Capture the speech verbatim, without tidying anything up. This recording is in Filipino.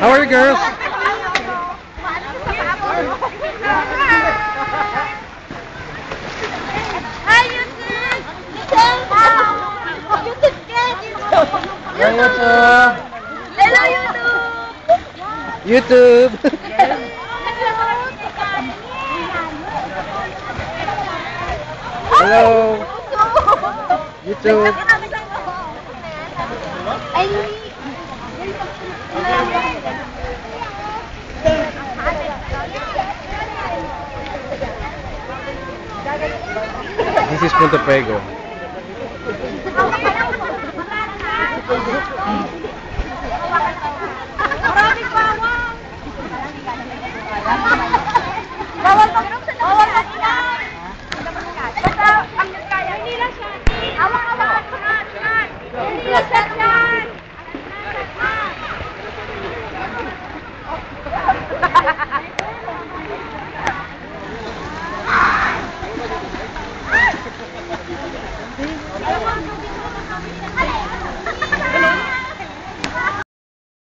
How are you girls? Hi, YouTube! YouTube, YouTube! Hi, what's up? Hello, YouTube! YouTube. Hello. YouTube. This is Punta Fuego.